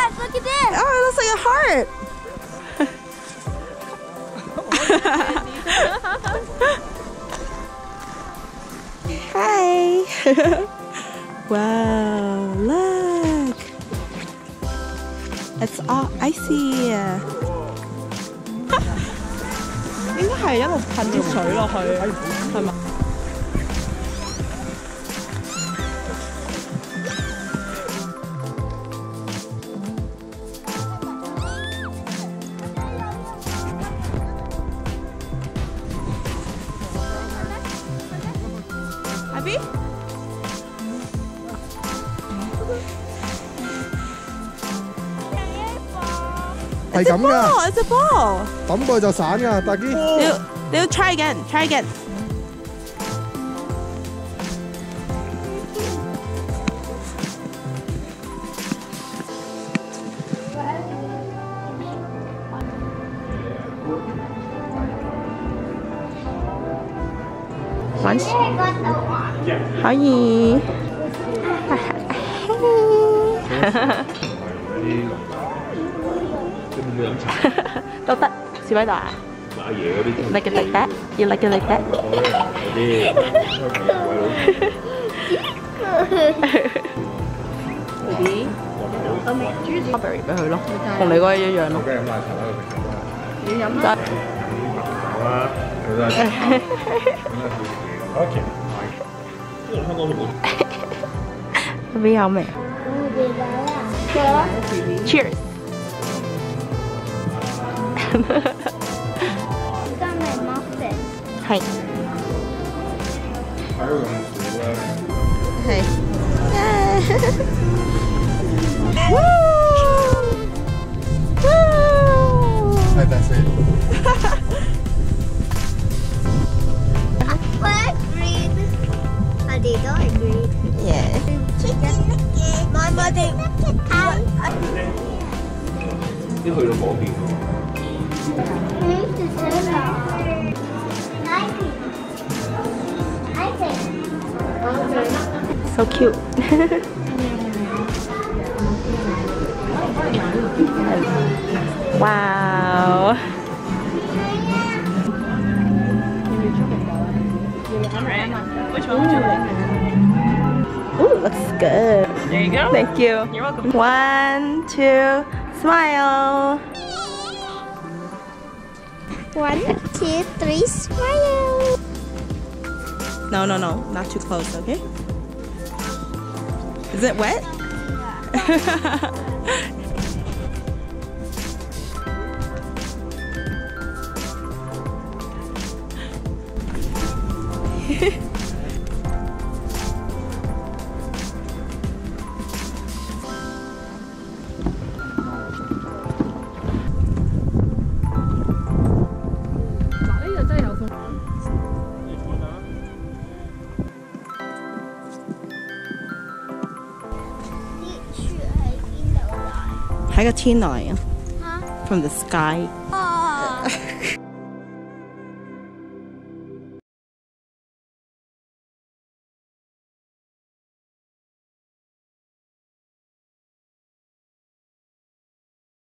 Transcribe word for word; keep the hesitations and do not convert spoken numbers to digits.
Dad, look at this. Oh, it looks like a heart. Hi. Wow, look. It's all icy. 應該係一路噴啲水落去，係咪？ Abby？ 係咁㗎。 It's a ball. 抌過去就散㗎，大基。 你要你要 try again, try again. Once. 可以。都得，小威達。阿爺嗰啲。Like it like that? You like it like that? 嗰啲。strawberry 俾佢咯，同你嗰個一樣咯。飲奶茶啦，你飲啦。好啊，好啦。OK。因為香港冇。邊有味？Cheers。 係。係。 係第四。 我 agree。我哋都 agree。 Yeah。 我我哋啲去到嗰邊。 So cute. Wow. Which one would you like? Ooh, looks good. There you go. Thank you. You're welcome. One, two, smile. one, two, three, smile. No, no, no, not too close, okay? Is it wet? From the sky. Oh.